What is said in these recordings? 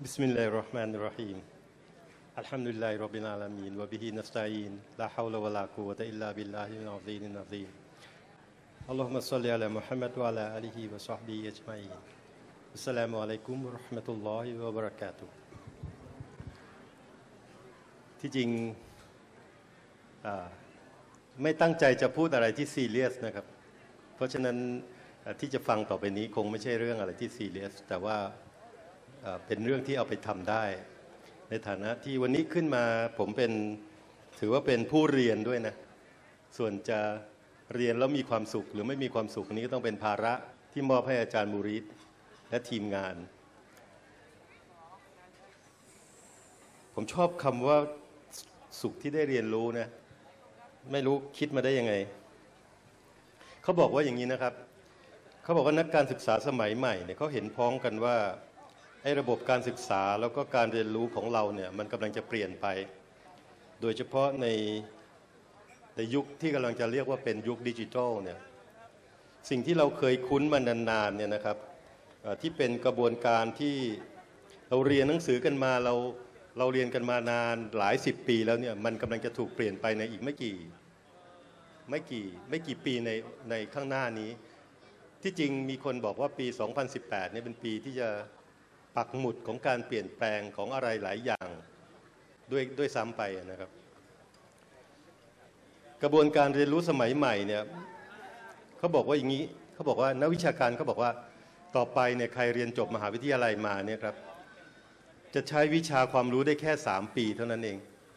بسم الله الرحمن الرحيم الحمد لله رب العالمين وبه نستعين لا حول ولا قوة إلا بالله العظيم العظيم اللهم صل على محمد وعلى آله وصحبه أجمعين السلام عليكم ورحمة الله وبركاته ที่จริงไม่ตั้งใจจะพูดอะไรที่ซีเรียสนะครับเพราะฉะนั้นที่จะฟังต่อไปนี้คงไม่ใช่เรื่องอะไรที่ซีเรียสแต่ว่าเป็นเรื่องที่เอาไปทำได้ในฐานะที่วันนี้ขึ้นมาผมถือว่าเป็นผู้เรียนด้วยนะส่วนจะเรียนแล้วมีความสุขหรือไม่มีความสุขนี้ก็ต้องเป็นภาระที่มอบให้อาจารย์มูริดและทีมงานผมชอบคำว่าสุขที่ได้เรียนรู้นะไม่รู้คิดมาได้ยังไงเขาบอกว่าอย่างนี้นะครับเขาบอกว่านักการศึกษาสมัยใหม่เนี่ยเขาเห็นพ้องกันว่าไอ้ระบบการศึกษาแล้วก็การเรียนรู้ของเราเนี่ยมันกำลังจะเปลี่ยนไปโดยเฉพาะในยุคที่กำลังจะเรียกว่าเป็นยุคดิจิทัลเนี่ยสิ่งที่เราเคยคุ้นมานานๆเนี่ยนะครับที่เป็นกระบวนการที่เราเรียนหนังสือกันมาเราเรียนกันมานานหลายสิบปีแล้วเนี่ยมันกำลังจะถูกเปลี่ยนไปในอีกไม่กี่ปีในข้างหน้านี้ที่จริงมีคนบอกว่าปี 2018 เนี่ยเป็นปีที่จะปักหมุดของการเปลี่ยนแปลงของอะไรหลายอย่างด้วยซ้ำไปนะครับกระบวนการเรียนรู้สมัยใหม่เนี่ยเขาบอกว่าอย่างนี้เขาบอกว่านักวิชาการเขาบอกว่าต่อไปเนี่ยใครเรียนจบมหาวิทยาลัยมาเนี่ยครับจะใช้วิชาความรู้ได้แค่3 ปีเท่านั้นเอง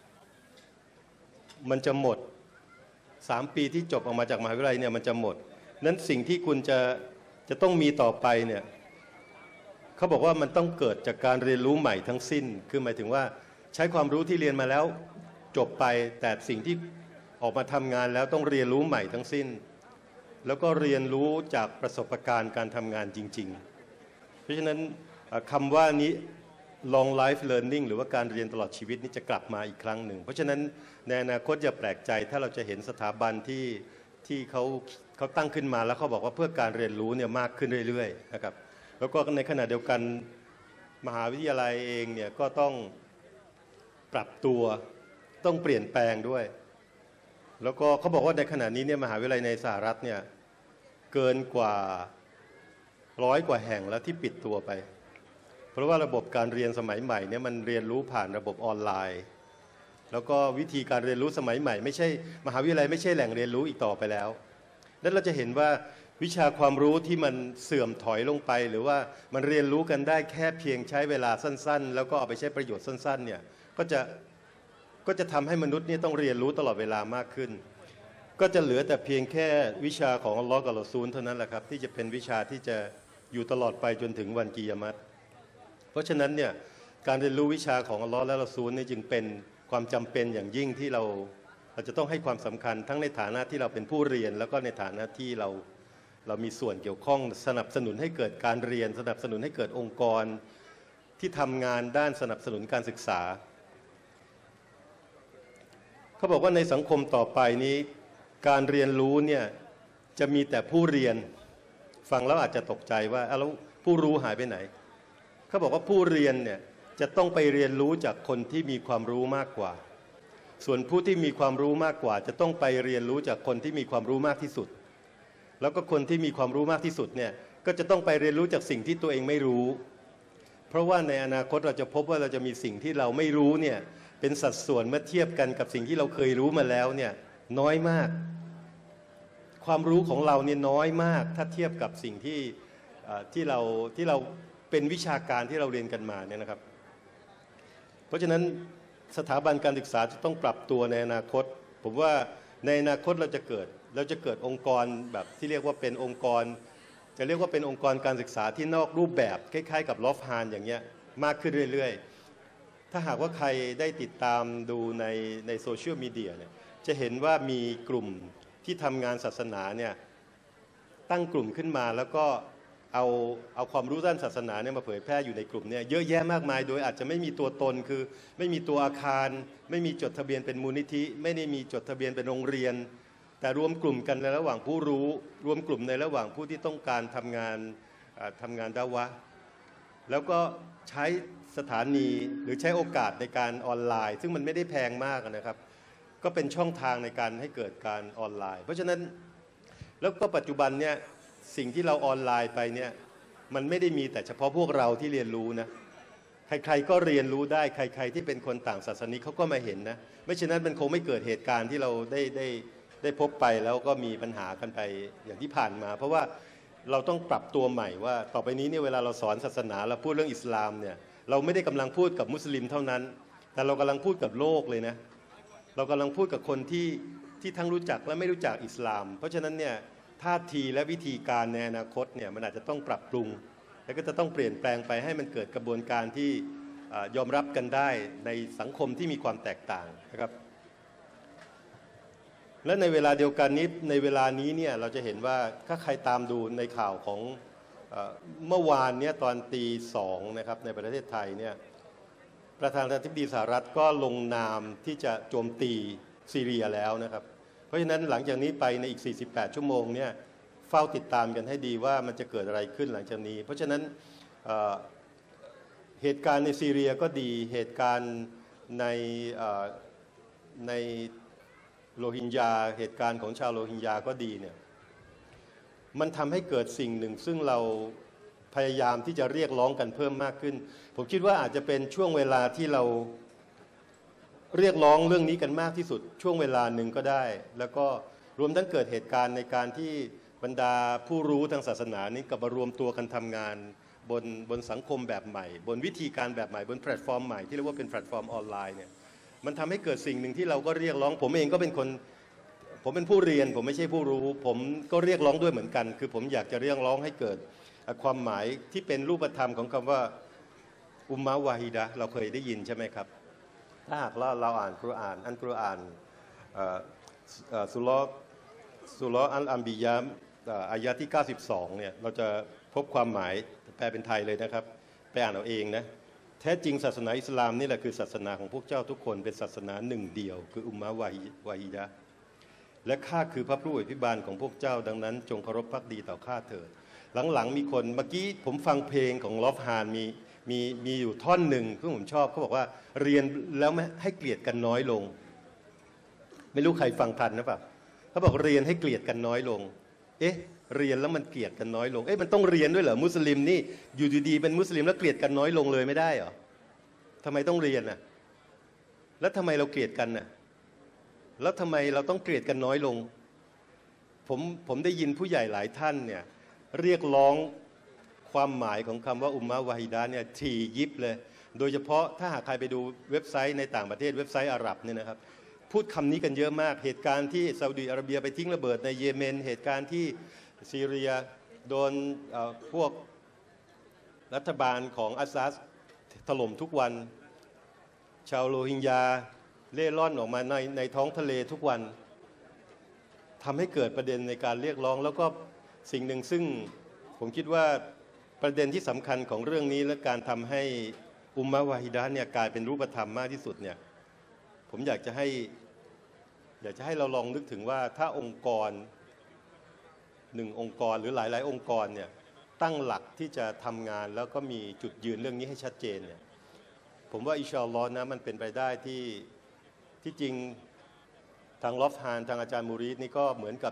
มันจะหมด3 ปีที่จบออกมาจากมหาวิทยาลัยเนี่ยมันจะหมดนั้นสิ่งที่คุณจะต้องมีต่อไปเนี่ยเขาบอกว่ามันต้องเกิดจากการเรียนรู้ใหม่ทั้งสิ้นคือหมายถึงว่าใช้ความรู้ที่เรียนมาแล้วจบไปแต่สิ่งที่ออกมาทำงานแล้วต้องเรียนรู้ใหม่ทั้งสิ้นแล้วก็เรียนรู้จากประสบการณ์การทำงานจริงๆเพราะฉะนั้นคำว่านี้ long life learning หรือว่าการเรียนตลอดชีวิตนี้จะกลับมาอีกครั้งหนึ่งเพราะฉะนั้นในอนาคตอย่าแปลกใจถ้าเราจะเห็นสถาบันที่เขาตั้งขึ้นมาแล้วเขาบอกว่าเพื่อการเรียนรู้เนี่ยมากขึ้นเรื่อยๆนะครับแล้วก็ในขณะเดียวกันมหาวิทยาลัยเองเนี่ยก็ต้องปรับตัวต้องเปลี่ยนแปลงด้วยแล้วก็เขาบอกว่าในขณะนี้เนี่ยมหาวิทยาลัยในสหรัฐเนี่ยเกินกว่า100 กว่าแห่งแล้วที่ปิดตัวไปเพราะว่าระบบการเรียนสมัยใหม่เนี่ยมันเรียนรู้ผ่านระบบออนไลน์แล้วก็วิธีการเรียนรู้สมัยใหม่ไม่ใช่มหาวิทยาลัยไม่ใช่แหล่งเรียนรู้อีกต่อไปแล้วนั้นเราจะเห็นว่าวิชาความรู้ที่มันเสื่อมถอยลงไปหรือว่ามันเรียนรู้กันได้แค่เพียงใช้เวลาสั้นๆแล้วก็เอาไปใช้ประโยชน์สั้นๆเนี่ยก็จะทำให้มนุษย์นี่ต้องเรียนรู้ตลอดเวลามากขึ้นก็จะเหลือแต่เพียงแค่วิชาของอัลลอฮ์กับรอซูลเท่านั้นแหละครับที่จะเป็นวิชาที่จะอยู่ตลอดไปจนถึงวันกิยามะฮ์เพราะฉะนั้นเนี่ยการเรียนรู้วิชาของอัลลอฮ์และรอซูลนี่จึงเป็นความจำเป็นอย่างยิ่งที่เราจะต้องให้ความสำคัญทั้งในฐานะที่เราเป็นผู้เรียนแล้วก็ในฐานะที่เรามีส่วนเกี่ยวข้องสนับสนุนให้เกิดการเรียนสนับสนุนให้เกิดองค์กรที่ทำงานด้านสนับสนุนการศึกษาเขาบอกว่าในสังคมต่อไปนี้การเรียนรู้เนี่ยจะมีแต่ผู้เรียนฟังแล้วอาจจะตกใจว่าแล้วผู้รู้หายไปไหนเขาบอกว่าผู้เรียนเนี่ยจะต้องไปเรียนรู้จากคนที่มีความรู้มากกว่าส่วนผู้ที่มีความรู้มากกว่าจะต้องไปเรียนรู้จากคนที่มีความรู้มากที่สุดแล้วก็คนที่มีความรู้มากที่สุดเนี่ยก็จะต้องไปเรียนรู้จากสิ่งที่ตัวเองไม่รู้เพราะว่าในอนาคตเราจะพบว่าเราจะมีสิ่งที่เราไม่รู้เนี่ยเป็นสัดส่วนเมื่อเทียบกันกับสิ่งที่เราเคยรู้มาแล้วเนี่ยน้อยมากความรู้ของเราเนี่ยน้อยมากถ้าเทียบกับสิ่งที่เราเป็นวิชาการที่เราเรียนกันมาเนี่ยนะครับเพราะฉะนั้นสถาบันการศึกษาจะต้องปรับตัวในอนาคตผมว่าในอนาคตเราจะเกิดองค์กรแบบที่เรียกว่าเป็นองค์กรจะเรียกว่าเป็นองค์กรการศึกษาที่นอกรูปแบบคล้ายๆกับลอฟฮานอย่างเงี้ยมากขึ้นเรื่อยๆถ้าหากว่าใครได้ติดตามดูในโซเชียลมีเดียเนี่ยจะเห็นว่ามีกลุ่มที่ทำงานศาสนาเนี่ยตั้งกลุ่มขึ้นมาแล้วก็เอาความรู้ด้านศาสนาเนี่ยมาเผยแพร่อยู่ในกลุ่มเนี่ยเยอะแยะมากมายโดยอาจจะไม่มีตัวตนคือไม่มีตัวอาคารไม่มีจดทะเบียนเป็นมูลนิธิไม่ได้มีจดทะเบียนเป็นโรงเรียนแต่รวมกลุ่มกันในระหว่างผู้รู้รวมกลุ่มในระหว่างผู้ที่ต้องการทำงานดะวะห์แล้วก็ใช้สถานีหรือใช้โอกาสในการออนไลน์ซึ่งมันไม่ได้แพงมากนะครับก็เป็นช่องทางในการให้เกิดการออนไลน์เพราะฉะนั้นแล้วก็ปัจจุบันเนี่ยสิ่งที่เราออนไลน์ไปเนี่ยมันไม่ได้มีแต่เฉพาะพวกเราที่เรียนรู้นะใครๆก็เรียนรู้ได้ใครๆที่เป็นคนต่างศาสนาเขาก็มาเห็นนะไม่เช่นนั้นมันคงไม่เกิดเหตุการณ์ที่เราได้พบไปแล้วก็มีปัญหากันไปอย่างที่ผ่านมาเพราะว่าเราต้องปรับตัวใหม่ว่าต่อไปนี้เนี่ยเวลาเราสอนศาสนาเราพูดเรื่องอิสลามเนี่ยเราไม่ได้กำลังพูดกับมุสลิมเท่านั้นแต่เรากำลังพูดกับโลกเลยนะเรากำลังพูดกับคนที่ทั้งรู้จักและไม่รู้จักอิสลามเพราะฉะนั้นเนี่ยท่าทีและวิธีการในอนาคตเนี่ยมันอาจจะต้องปรับปรุงแล้วก็จะต้องเปลี่ยนแปลงไปให้มันเกิดกระบวนการที่ยอมรับกันได้ในสังคมที่มีความแตกต่างนะครับและในเวลาเดียวกันนี้ในเวลานี้เนี่ยเราจะเห็นว่าถ้าใครตามดูในข่าวของเมื่อวานเนี่ยตอนตี 2นะครับในประเทศไทยเนี่ยประธานาธิบดีสหรัฐก็ลงนามที่จะโจมตีซีเรียแล้วนะครับเพราะฉะนั้นหลังจากนี้ไปในอีก48ชั่วโมงเนี่ยเฝ้าติดตามกันให้ดีว่ามันจะเกิดอะไรขึ้นหลังจากนี้เพราะฉะนั้นเหตุการณ์ในซีเรียก็ดีเหตุการณ์ในโรฮิงญาเหตุการณ์ของชาวโรฮิงญาก็ดีเนี่ยมันทำให้เกิดสิ่งหนึ่งซึ่งเราพยายามที่จะเรียกร้องกันเพิ่มมากขึ้นผมคิดว่าอาจจะเป็นช่วงเวลาที่เราเรียกร้องเรื่องนี้กันมากที่สุดช่วงเวลาหนึ่งก็ได้แล้วก็รวมทั้งเกิดเหตุการณ์ในการที่บรรดาผู้รู้ทางศาสนานี้กลับมารวมตัวกันทำงานบนสังคมแบบใหม่บนวิธีการแบบใหม่บนแพลตฟอร์มใหม่ที่เรียกว่าเป็นแพลตฟอร์มออนไลน์เนี่ยมันทำให้เกิดสิ่งหนึ่งที่เราก็เรียกร้องผมเองก็เป็นคนผมเป็นผู้เรียนผมไม่ใช่ผู้รู้ผมก็เรียกร้องด้วยเหมือนกันคือผมอยากจะเรียกร้องให้เกิดความหมายที่เป็นรูปธรรมของคำว่าอุมมะวาฮิดะห์เราเคยได้ยินใช่ไหมครับถ้าหากเราอ่านกุรอานสุเราะห์อัลอัมบิยะห์อายะที่92เนี่ยเราจะพบความหมายแปลเป็นไทยเลยนะครับไปอ่านเอาเองนะแท้จริงศาสนาอิสลามนี่แหละคือศาสนาของพวกเจ้าทุกคนเป็นศาสนาหนึ่งเดียวคืออุมมะวาฮิดะห์และข้าคือพระผู้อภิบาลของพวกเจ้าดังนั้นจงเคารพภักดีต่อข้าเถิดหลังๆมีคนเมื่อกี้ผมฟังเพลงของลอฟฮานมีอยู่ท่อนหนึ่งที่ผมชอบเขาบอกว่าเรียนแล้วไม่ให้เกลียดกันน้อยลงไม่รู้ใครฟังทันนะป่ะเขาบอกเรียนให้เกลียดกันน้อยลงเอ๊ะเรียนแล้วมันเกลียดกันน้อยลงเอ๊ะมันต้องเรียนด้วยเหรอมุสลิมนี่อยู่ดีๆเป็นมุสลิมแล้วเกลียดกันน้อยลงเลยไม่ได้เหรอทำไมต้องเรียนน่ะแล้วทำไมเราเกลียดกันน่ะแล้วทำไมเราต้องเกลียดกันน้อยลงผมได้ยินผู้ใหญ่หลายท่านเนี่ยเรียกร้องความหมายของคำว่าอุมมะวาฮิดะห์เนี่ยถี่ยิบเลยโดยเฉพาะถ้าหากใครไปดูเว็บไซต์ในต่างประเทศเว็บไซต์อาหรับเนี่ยนะครับพูดคำนี้กันเยอะมากเหตุการณ์ที่ซาอุดิอาระเบียไปทิ้งระเบิดในเยเมนเหตุการณ์ที่ซีเรียโดนพวกรัฐบาลของอัสซัดถล่มทุกวันชาวโรฮิงญาเล่ร่อนออกมาในท้องทะเลทุกวันทำให้เกิดประเด็นในการเรียกร้องแล้วก็สิ่งหนึ่งซึ่งผมคิดว่าประเด็นที่สำคัญของเรื่องนี้และการทำให้อุมมะวาฮิดะห์เนี่ยกลายเป็นรูปธรรมมากที่สุดเนี่ยผมอยากจะให้เราลองนึกถึงว่าถ้าองค์กรหนึ่งองค์กรหรือหลายๆองค์กรเนี่ยตั้งหลักที่จะทำงานแล้วก็มีจุดยืนเรื่องนี้ให้ชัดเจนเนี่ยผมว่าอินชาอัลลอฮ์นะมันเป็นไปได้ที่จริงทางลอฟฮานทางอาจารย์มูรีดนี่ก็เหมือนกับ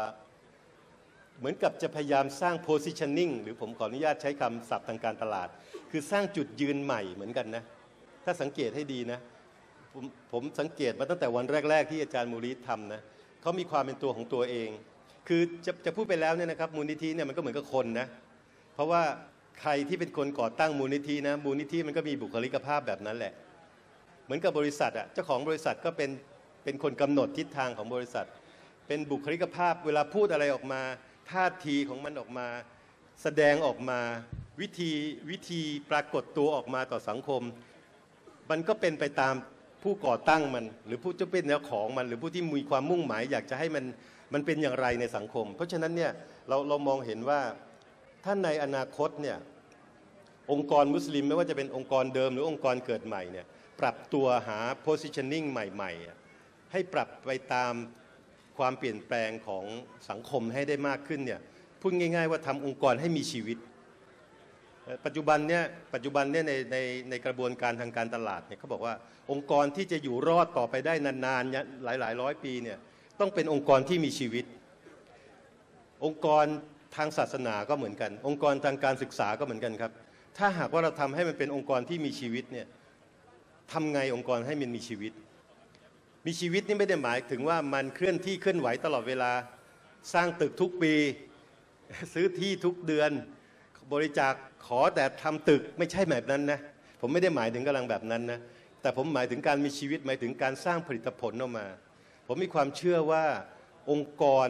จะพยายามสร้าง positioning หรือผมขออนุญาตใช้คำศัพท์ทางการตลาดคือสร้างจุดยืนใหม่เหมือนกันนะถ้าสังเกตให้ดีนะผมสังเกตมาตั้งแต่วันแรกๆที่อาจารย์มูรีดทำนะเขามีความเป็นตัวของตัวเองคือจะพูดไปแล้วเนี่ยนะครับมูลนิธิเนี่ยมันก็เหมือนกับคนนะเพราะว่าใครที่เป็นคนก่อตั้งมูลนิธินะมูลนิธิมันก็มีบุคลิกภาพแบบนั้นแหละเหมือนกับบริษัทอ่ะเจ้าของบริษัทก็เป็นคนกำหนดทิศทางของบริษัทเป็นบุคลิกภาพเวลาพูดอะไรออกมาท่าทีของมันออกมาแสดงออกมาวิธีปรากฏตัวออกมาต่อสังคมมันก็เป็นไปตามผู้ก่อตั้งมันหรือผู้จะเป็นเจ้าของมันหรือผู้ที่มีความมุ่งหมายอยากจะให้มันเป็นอย่างไรในสังคมเพราะฉะนั้นเนี่ยเรามองเห็นว่าถ้าในอนาคตเนี่ยองค์กรมุสลิมไม่ว่าจะเป็นองค์กรเดิมหรือองค์กรเกิดใหม่เนี่ยปรับตัวหา positioning ใหม่ๆให้ปรับไปตามความเปลี่ยนแปลงของสังคมให้ได้มากขึ้นเนี่ยพูดง่ายๆว่าทำองค์กรให้มีชีวิตปัจจุบันเนี่ยในกระบวนการทางการตลาดเนี่ยเขาบอกว่าองค์กรที่จะอยู่รอดต่อไปได้นานๆหลายร้อยปีเนี่ยต้องเป็นองค์กรที่มีชีวิตองค์กรทางศาสนาก็เหมือนกันองค์กรทางการศึกษาก็เหมือนกันครับถ้าหากว่าเราทำให้มันเป็นองค์กรที่มีชีวิตเนี่ยทำไงองค์กรให้มันมีชีวิตมีชีวิตนี่ไม่ได้หมายถึงว่ามันเคลื่อนที่เคลื่อนไหวตลอดเวลาสร้างตึกทุกปีซื้อที่ทุกเดือนบริจาคขอแต่ทำตึกไม่ใช่แบบนั้นนะผมไม่ได้หมายถึงกำลังแบบนั้นนะแต่ผมหมายถึงการมีชีวิตหมายถึงการสร้างผลิตผลออกมาผมมีความเชื่อว่าองค์กร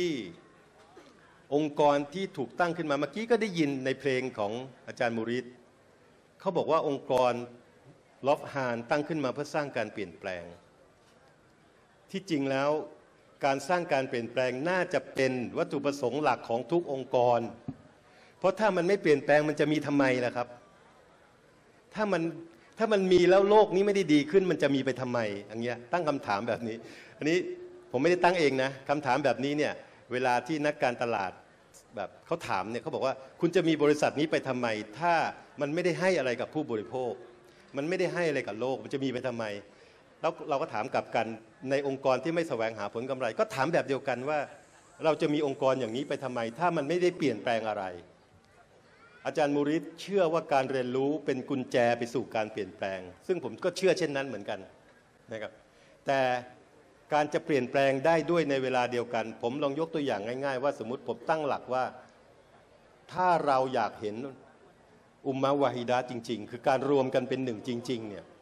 ที่ถูกตั้งขึ้นมาเมื่อกี้ก็ได้ยินในเพลงของอาจารย์มูริดเขาบอกว่าองค์กรลอฟฮานตั้งขึ้นมาเพื่อสร้างการเปลี่ยนแปลงที่จริงแล้วการสร้างการเปลี่ยนแปลงน่าจะเป็นวัตถุประสงค์หลักของทุกองค์กรเพราะถ้ามันไม่เปลี่ยนแปลงมันจะมีทำไมล่ะครับถ้ามันมีแล้วโลกนี้ไม่ได้ดีขึ้นมันจะมีไปทำไมอย่างเงี้ยตั้งคำถามแบบนี้อันนี้ผมไม่ได้ตั้งเองนะคำถามแบบนี้เนี่ยเวลาที่นักการตลาดแบบเขาถามเนี่ยเขาบอกว่าคุณจะมีบริษัทนี้ไปทำไมถ้ามันไม่ได้ให้อะไรกับผู้บริโภคมันไม่ได้ให้อะไรกับโลกมันจะมีไปทำไมแล้วเราก็ถามกลับกันในองค์กรที่ไม่แสวงหาผลกำไรก็ถามแบบเดียวกันว่าเราจะมีองค์กรอย่างนี้ไปทำไมถ้ามันไม่ได้เปลี่ยนแปลงอะไรอาจารย์มูริดเชื่อว่าการเรียนรู้เป็นกุญแจไปสู่การเปลี่ยนแปลงซึ่งผมก็เชื่อเช่นนั้นเหมือนกันนะครับแต่การจะเปลี่ยนแปลงได้ด้วยในเวลาเดียวกันผมลองยกตัวอย่างง่ายๆว่าสมมุติผมตั้งหลักว่าถ้าเราอยากเห็นอุมมะวาฮิดะห์จริงๆคือการรวมกันเป็นหนึ่งจริงๆเนี่ย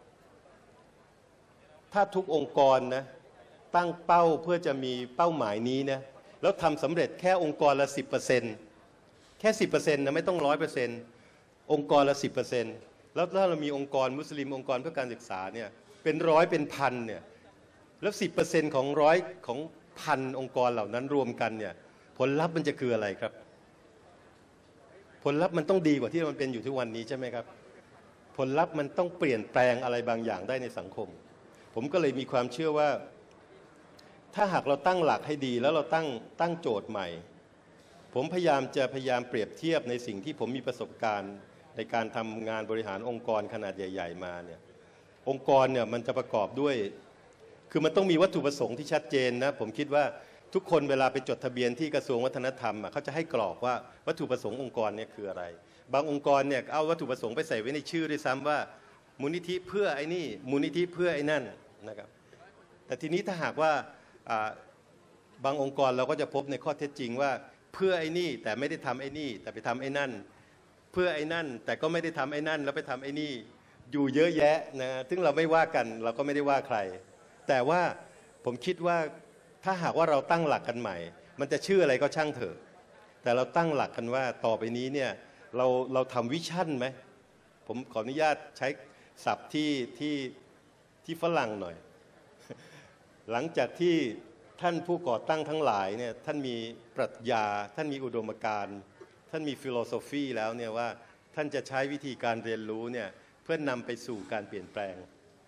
ถ้าทุกองค์กรนะตั้งเป้าเพื่อจะมีเป้าหมายนี้นะแล้วทำสำเร็จแค่องค์กรละ 10%แค่ 10% นะไม่ต้อง 100%องค์กรละ 10% แล้วถ้าเรามีองค์กรมุสลิมองค์กรเพื่อการศึกษาเนี่ยเป็นร้อยเป็นพันเนี่ยแล้ว 10% ของร้อยของพันองค์กรเหล่านั้นรวมกันเนี่ยผลลัพธ์มันจะคืออะไรครับผลลัพธ์มันต้องดีกว่าที่มันเป็นอยู่ทุกวันนี้ใช่ไหมครับผลลัพธ์มันต้องเปลี่ยนแปลงอะไรบางอย่างได้ในสังคมผมก็เลยมีความเชื่อว่าถ้าหากเราตั้งหลักให้ดีแล้วเราตั้งโจทย์ใหม่ผมพยายามเปรียบเทียบในสิ่งที่ผมมีประสบการณ์ในการทำงานบริหารองค์กรขนาดใหญ่ๆมาเนี่ยองค์กรเนี่ยมันจะประกอบด้วยคือมันต้องมีวัตถุประสงค์ที่ชัดเจนนะผมคิดว่าทุกคนเวลาไปจดทะเบียนที่กระทรวงวัฒนธรรมเขาจะให้กรอกว่าวัตถุประสงค์องค์กรเนี่ยคืออะไรบางองค์กรเนี่ยเอาวัตถุประสงค์ไปใส่ไว้ในชื่อด้วยซ้ำว่ามูลนิธิเพื่อไอ้นี่มูลนิธิเพื่อไอ้นั่นนะครับแต่ทีนี้ถ้าหากว่าบางองค์กรเราก็จะพบในข้อเท็จจริงว่าเพื่อไอ้นี่แต่ไม่ได้ทำไอ้นี่แต่ไปทำไอ้นั่นเพื่อไอ้นั่นแต่ก็ไม่ได้ทำไอ้นั่นแล้วไปทำไอ้นี่อยู่เยอะแยะนะซึ่งเราไม่ว่ากันเราก็ไม่ได้ว่าใครแต่ว่าผมคิดว่าถ้าหากว่าเราตั้งหลักกันใหม่มันจะชื่ออะไรก็ช่างเถอะแต่เราตั้งหลักกันว่าต่อไปนี้เนี่ยเราทำวิชั่นไหมผมขออนุญาตใช้ศัพท์ที่ฝรั่งหน่อยหลังจากที่ท่านผู้ก่อตั้งทั้งหลายเนี่ยท่านมีปรัชญาท่านมีอุดมการณ์ท่านมีฟิโลโซฟีแล้วเนี่ยว่าท่านจะใช้วิธีการเรียนรู้เนี่ยเพื่อนำไปสู่การเปลี่ยนแปลง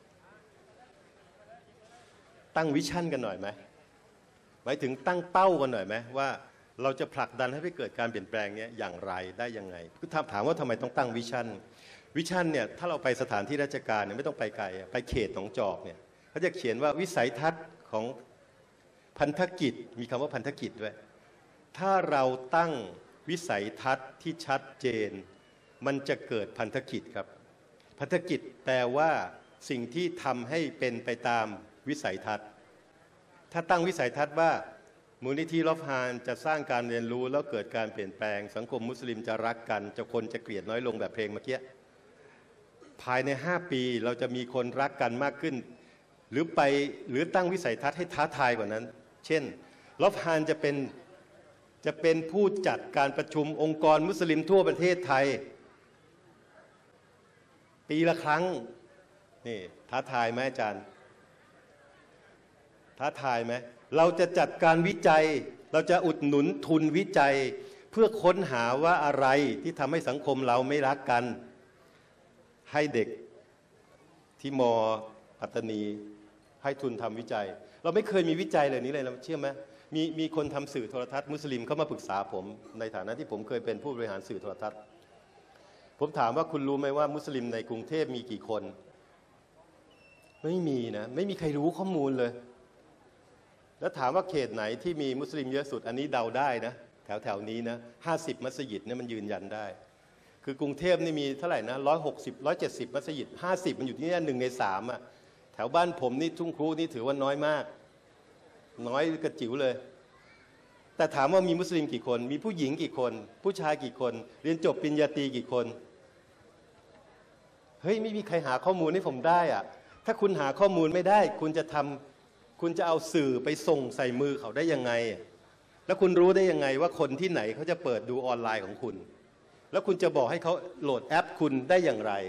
ตั้งวิชั่นกันหน่อยไหมหมายถึงตั้งเป้ากันหน่อยไหมว่าเราจะผลักดันให้เกิดการเปลี่ยนแปลงเนี่ยอย่างไรได้ยังไงคือถามว่าทำไมต้องตั้งวิชั่นเนี่ยถ้าเราไปสถานที่ราชการเนี่ยไม่ต้องไปไกลไปเขตหนองจอกเนี่ยเขาจะเขียนว่าวิสัยทัศน์ของพันธกิจมีคำว่าพันธกิจด้วยถ้าเราตั้งวิสัยทัศน์ที่ชัดเจนมันจะเกิดพันธกิจครับพันธกิจแปลว่าสิ่งที่ทำให้เป็นไปตามวิสัยทัศน์ถ้าตั้งวิสัยทัศน์ว่ามูลนิธิลอฟฮานจะสร้างการเรียนรู้แล้วเกิดการเปลี่ยนแปลงสังคมมุสลิมจะรักกันคนจะเกลียดน้อยลงแบบเพลงเมื่อกี้ภายใน5 ปีเราจะมีคนรักกันมากขึ้นหรือตั้งวิสัยทัศน์ให้ท้าทายกว่านั้นเช่นลอฟฮานจะเป็นผู้จัดการประชุมองค์กรมุสลิมทั่วประเทศไทยปีละครั้งนี่ท้าทายไหมอาจารย์ท้าทายไหมเราจะจัดการวิจัยเราจะอุดหนุนทุนวิจัยเพื่อค้นหาว่าอะไรที่ทำให้สังคมเราไม่รักกันให้เด็กที่ม.ปัตตานีให้ทุนทำวิจัยเราไม่เคยมีวิจัยเลยนี้เลยนะเชื่อไหมมีคนทำสื่อโทรทัศน์มุสลิมเข้ามาปรึกษาผมในฐานะที่ผมเคยเป็นผู้บริหารสื่อโทรทัศน์ผมถามว่าคุณรู้ไหมว่ามุสลิมในกรุงเทพมีกี่คนไม่มีนะไม่มีใครรู้ข้อมูลเลยแล้วถามว่าเขตไหนที่มีมุสลิมเยอะสุดอันนี้เดาได้นะแถวนี้นะ50มัสยิดเนี่ยมันยืนยันได้คือกรุงเทพนี่มีเท่าไหร่นะ170มัสยิด50มันอยู่ที่นี่1 ใน 3อ่ะแถวบ้านผมนี่ทุ่งครูนี่ถือว่าน้อยมากน้อยกระจิ๋วเลยแต่ถามว่ามีมุสลิมกี่คนมีผู้หญิงกี่คนผู้ชายกี่คนเรียนจบปริญญาตรีกี่คนเฮ้ยไม่มีใครหาข้อมูลให้ผมได้อ่ะถ้าคุณหาข้อมูลไม่ได้คุณจะเอาสื่อไปส่งใส่มือเขาได้ยังไงแล้วคุณรู้ได้ยังไงว่าคนที่ไหนเขาจะเปิดดูออนไลน์ของคุณแล้วคุณจะบอกให้เขาโหลดแอปคุณได้อย่างไร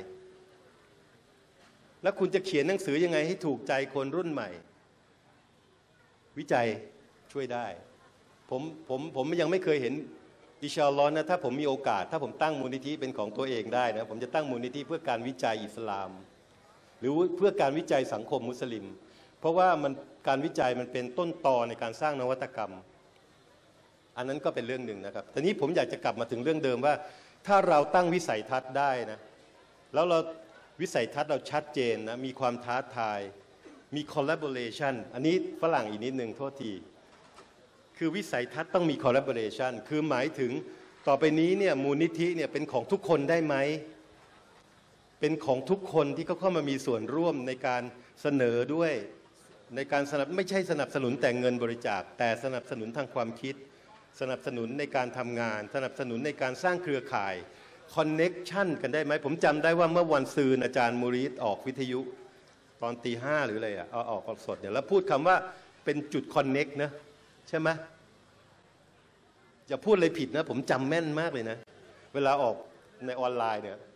แล้วคุณจะเขียนหนังสือยังไงให้ถูกใจคนรุ่นใหม่วิจัยช่วยได้ผมยังไม่เคยเห็นอินชาอัลลอฮ์นะถ้าผมมีโอกาสถ้าผมตั้งมูลนิธิเป็นของตัวเองได้นะผมจะตั้งมูลนิธิเพื่อการวิจัยอิสลามหรือเพื่อการวิจัยสังคมมุสลิมเพราะว่าการวิจัยมันเป็นต้นตอในการสร้างนวัตกรรมอันนั้นก็เป็นเรื่องหนึ่งนะครับทีนี้ผมอยากจะกลับมาถึงเรื่องเดิมว่าถ้าเราตั้งวิสัยทัศน์ได้นะแล้วเราวิสัยทัศน์เราชัดเจนนะมีความท้าทายมี collaboration อันนี้ฝรั่งอีกนิดนึงโทษทีคือวิสัยทัศน์ต้องมี collaboration คือหมายถึงต่อไปนี้เนี่ยมูลนิธิเนี่ยเป็นของทุกคนได้ไหมเป็นของทุกคนที่เขาเข้ามามีส่วนร่วมในการเสนอด้วยในการไม่ใช่สนับสนุนแต่เงินบริจาคแต่สนับสนุนทางความคิดสนับสนุนในการทำงานสนับสนุนในการสร้างเครือข่ายคอนเน็กชันกันได้ไหมผมจำได้ว่าเมื่อวันซืนอาจารย์มูริดออกวิทยุตอนตี 5หรืออะไรออกสดเนี่ยแล้วพูดคำว่าเป็นจุดคอนเน็กนะใช่ไหมอย่าพูดอะไรผิดนะผมจำแม่นมากเลยนะเวลาออกในออนไลน์เนี่ย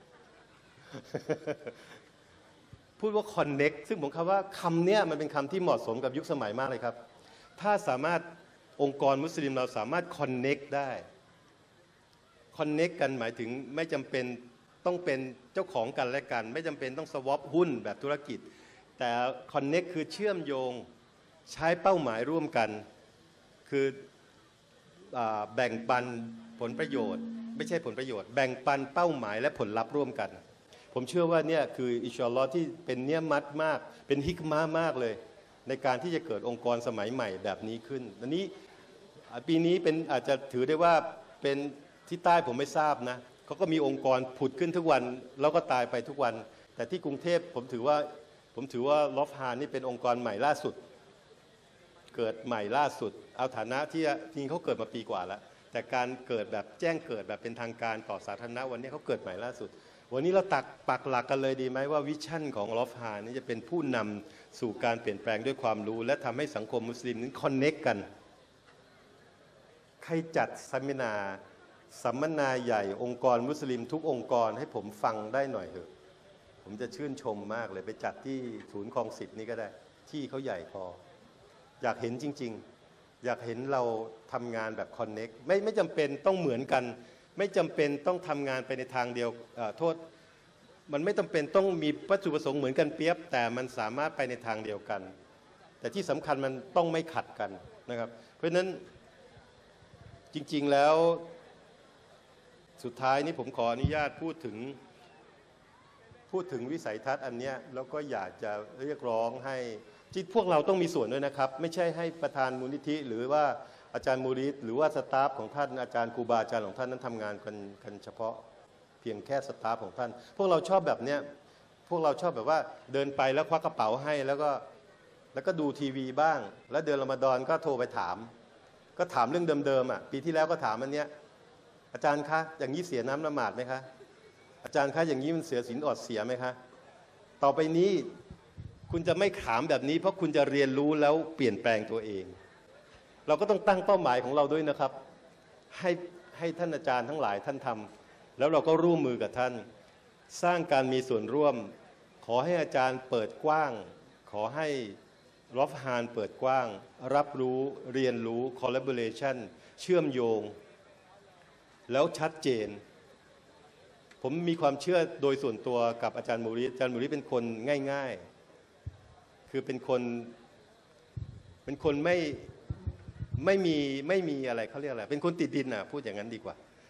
พูดว่าคอนเน็กซึ่งผมคำว่าคำเนี้ยมันเป็นคำที่เหมาะสมกับยุคสมัยมากเลยครับถ้าสามารถองค์กรมุสลิมเราสามารถคอนเน็กได้คอนเน็กกันหมายถึงไม่จำเป็นต้องเป็นเจ้าของกันและกันไม่จำเป็นต้องสวอปหุ้นแบบธุรกิจแต่คอนเน็กคือเชื่อมโยงใช้เป้าหมายร่วมกันคือแบ่งปันผลประโยชน์ไม่ใช่ผลประโยชน์แบ่งปันเป้าหมายและผลลัพธ์ร่วมกันผมเชื่อว่าเนี่ยคืออินชาอัลลอฮ์ที่เป็นเนียมัตมากเป็นฮิกมะห์มากเลยในการที่จะเกิดองค์กรสมัยใหม่แบบนี้ขึ้นอันนี้ปีนี้เป็นอาจจะถือได้ว่าเป็นที่ใต้ผมไม่ทราบนะเขาก็มีองค์กรผุดขึ้นทุกวันแล้วก็ตายไปทุกวันแต่ที่กรุงเทพผมถือว่าลอฟฮานนี่เป็นองค์กรใหม่ล่าสุดเกิดใหม่ล่าสุดเอาฐานะที่จริงเขาเกิดมาปีกว่าแล้วแต่การเกิดแบบแจ้งเกิดแบบเป็นทางการต่อสาธารณะวันนี้เขาเกิดใหม่ล่าสุดวันนี้เราปักหลักกันเลยดีไหมว่าวิชั่นของลอฟฮานนี่จะเป็นผู้นำสู่การเปลี่ยนแปลงด้วยความรู้และทำให้สังคมมุสลิมนั้นคอนเน็กกันใครจัดเซมินาสัมมนาใหญ่องค์กรมุสลิมทุกองค์กรให้ผมฟังได้หน่อยเถอะผมจะชื่นชมมากเลยไปจัดที่ศูนย์คลอง10นี่ก็ได้ที่เขาใหญ่พออยากเห็นจริงๆอยากเห็นเราทำงานแบบคอนเน็กไม่จำเป็นต้องเหมือนกันไม่จำเป็นต้องทำงานไปในทางเดียวโทษมันไม่จำเป็นต้องมีวัตถุประสงค์เหมือนกันเปียบแต่มันสามารถไปในทางเดียวกันแต่ที่สำคัญมันต้องไม่ขัดกันนะครับเพราะฉะนั้นจริงๆแล้วสุดท้ายนี้ผมขออนุญาตพูดถึงวิสัยทัศน์อันเนี้ยแล้วก็อยากจะเรียกร้องให้ที่พวกเราต้องมีส่วนด้วยนะครับไม่ใช่ให้ประธานมูลนิธิหรือว่าอาจารย์มูริดหรือว่าสตาฟของท่านอาจารย์ครูบาอาจารย์ของท่านนั้นทำงานกันเฉพาะเพียงแค่สตาฟของท่านพวกเราชอบแบบเนี้ยพวกเราชอบแบบว่าเดินไปแล้วควักกระเป๋าให้แล้วก็ดูทีวีบ้างแล้วเดือนรอมฎอนก็โทรไปถามก็ถามเรื่องเดิมๆปีที่แล้วก็ถามอันเนี้ยอาจารย์คะอย่างนี้เสียน้ำละหมาดไหมคะอาจารย์คะอย่างนี้มันเสียศีลอดเสียไหมคะต่อไปนี้คุณจะไม่ถามแบบนี้เพราะคุณจะเรียนรู้แล้วเปลี่ยนแปลงตัวเองเราก็ต้องตั้งเป้าหมายของเราด้วยนะครับให้ท่านอาจารย์ทั้งหลายท่านทำแล้วเราก็ร่วมมือกับท่านสร้างการมีส่วนร่วมขอให้อาจารย์เปิดกว้างขอให้ลอฟฮานเปิดกว้างรับรู้เรียนรู้ collaboration เชื่อมโยงแล้วชัดเจนผมมีความเชื่อโดยส่วนตัวกับอาจารย์มูริอาจารย์มูริเป็นคนง่ายๆคือเป็นคนไม่มีอะไรเขาเรียกอะไรเป็นคนติดดินพูดอย่างนั้นดีกว่า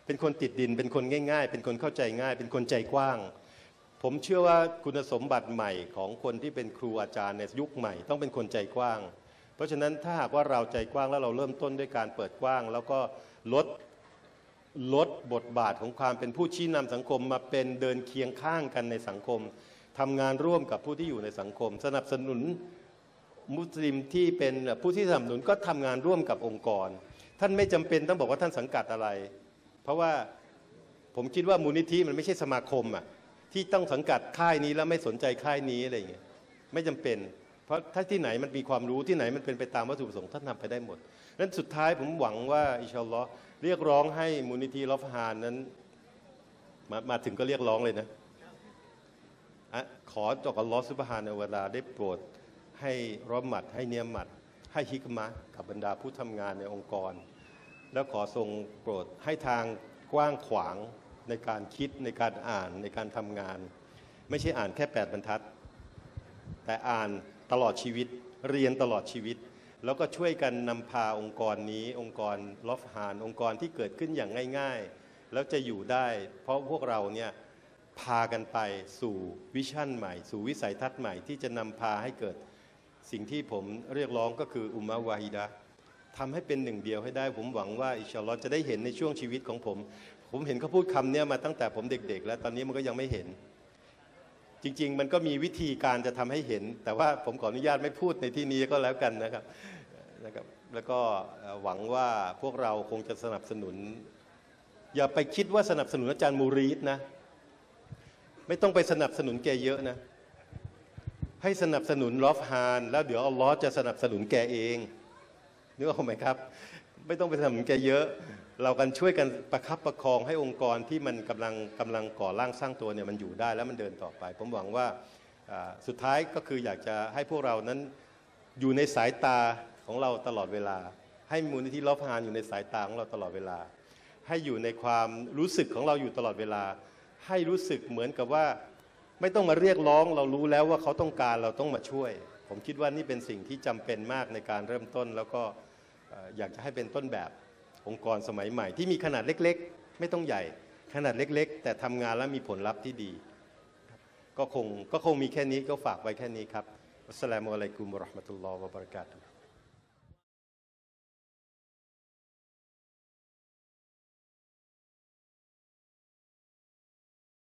เป็นคนติดดินเป็นคนง่ายๆเป็นคนเข้าใจง่ายเป็นคนใจกว้างผมเชื่อว่าคุณสมบัติใหม่ของคนที่เป็นครูอาจารย์ในยุคใหม่ต้องเป็นคนใจกว้างเพราะฉะนั้นถ้าหากว่าเราใจกว้างแล้วเราเริ่มต้นด้วยการเปิดกว้างแล้วก็ลดบทบาทของความเป็นผู้ชี้นำสังคมมาเป็นเดินเคียงข้างกันในสังคมทำงานร่วมกับผู้ที่อยู่ในสังคมสนับสนุนมุสลิมที่เป็นผู้ที่สนับสนุนก็ทำงานร่วมกับองค์กรท่านไม่จำเป็นต้องบอกว่าท่านสังกัดอะไรเพราะว่าผมคิดว่ามูลนิธิมันไม่ใช่สมาคมอ่ะที่ต้องสังกัดค่ายนี้แล้วไม่สนใจค่ายนี้อะไรอย่างเงี้ยไม่จำเป็นเพราะถ้าที่ไหนมันมีความรู้ที่ไหนมันเป็นไปตามวัตถุประสงค์ท่านทำไปได้หมดนั้นสุดท้ายผมหวังว่าอินชาอัลลอฮ์เรียกร้องให้มูลนิธิรอฟฮานนั้นมาถึงก็เรียกร้องเลยนะขอจากอัลลอฮ์ซุบฮานะฮูวะตะอาลาได้โปรดให้รอหมัดให้เนียมัดให้ฮิกมะห์กับบรรดาผู้ทำงานในองค์กรแล้วขอทรงโปรดให้ทางกว้างขวางในการคิดในการอ่านในการทำงานไม่ใช่อ่านแค่8 บรรทัดแต่อ่านตลอดชีวิตเรียนตลอดชีวิตแล้วก็ช่วยกันนำพาองค์กรนี้องค์กรลอฟฮานองค์กรที่เกิดขึ้นอย่างง่ายๆแล้วจะอยู่ได้เพราะพวกเราเนี่ยพากันไปสู่วิชั่นใหม่สู่วิสัยทัศน์ใหม่ที่จะนำพาให้เกิดสิ่งที่ผมเรียกร้องก็คืออุมมะฮ์วาฮิดะห์ทำให้เป็นหนึ่งเดียวให้ได้ผมหวังว่าอินชาอัลลอฮ์จะได้เห็นในช่วงชีวิตของผมเห็นเขาพูดคำนี้มาตั้งแต่ผมเด็กๆแล้วตอนนี้มันก็ยังไม่เห็นจริงๆมันก็มีวิธีการจะทำให้เห็นแต่ว่าผมขออนุญาตไม่พูดในที่นี้ก็แล้วกันนะครับแล้วก็หวังว่าพวกเราคงจะสนับสนุนอย่าไปคิดว่าสนับสนุนอาจารย์มูรีดนะไม่ต้องไปสนับสนุนแกเยอะนะให้สนับสนุนลอฟฮานแล้วเดี๋ยวอัลลอฮ์จะสนับสนุนแกเองนึกออกไหมครับไม่ต้องไปสนับสนุนแกเยอะเรากันช่วยกันประคับประคองให้องค์กรที่มันกำลังก่อร่างสร้างตัวเนี่ยมันอยู่ได้แล้วมันเดินต่อไปผมหวังว่าสุดท้ายก็คืออยากจะให้พวกเรานั้นอยู่ในสายตาของเราตลอดเวลาให้มูลนิธิลอฟฮานอยู่ในสายตาของเราตลอดเวลาให้อยู่ในความรู้สึกของเราอยู่ตลอดเวลาให้รู้สึกเหมือนกับว่าไม่ต้องมาเรียกร้องเรารู้แล้วว่าเขาต้องการเราต้องมาช่วยผมคิดว่านี่เป็นสิ่งที่จำเป็นมากในการเริ่มต้นแล้วก็อยากจะให้เป็นต้นแบบองค์กรสมัยใหม่ที่มีขนาดเล็กๆไม่ต้องใหญ่ขนาดเล็กๆแต่ทำงานแล้วมีผลลัพธ์ที่ดีก็คงมีแค่นี้ก็ฝากไว้แค่นี้ครับอัสสลามุอะลัยกุมวะเราะห์มะตุลลอฮ์วะบะเราะกาตุฮ์